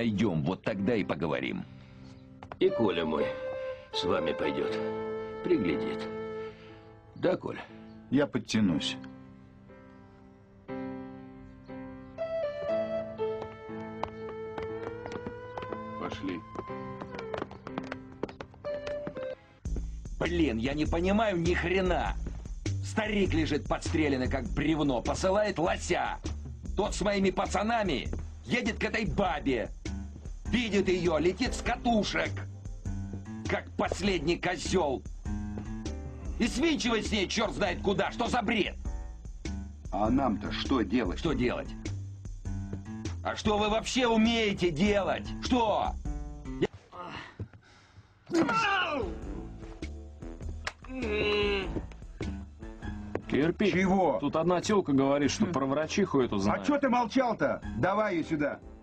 найдем, вот тогда и поговорим. И Коля мой с вами пойдет. Приглядит. Да, Коля? Я подтянусь. Пошли. Блин, я не понимаю ни хрена. Старик лежит подстреленный, как бревно, посылает лося. Тот с моими пацанами едет к этой бабе. Видит ее, летит с катушек, как последний козел. И свинчивает с ней черт знает куда. Что за бред? А нам-то что делать? Что делать? А что вы вообще умеете делать? Что? Кирпич. Чего? Тут одна тёлка говорит, что про врачиху эту знает. А что ты молчал-то? Давай ее сюда.